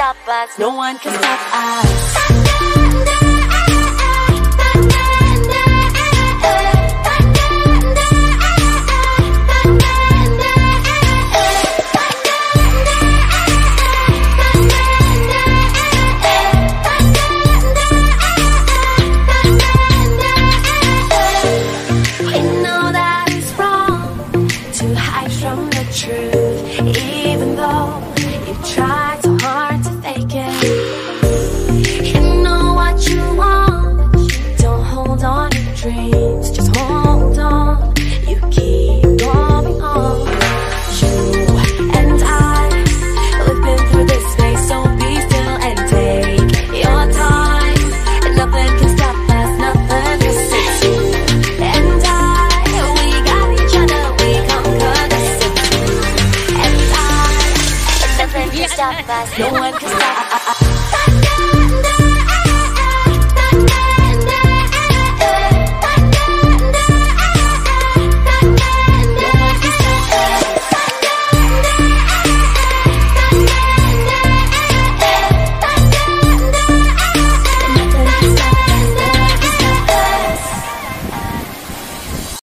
stop us. No one can stop us. Even though you try so hard to fake it, you know what you want. Don't hold on to dreams, just hold on. You keep going on. You and I, we've been through this phase, so be still and take your time. And nothing can stop us, nothing can sit you and I. We got each other, we conquer the city. Nothing can stop us, no one can stop us.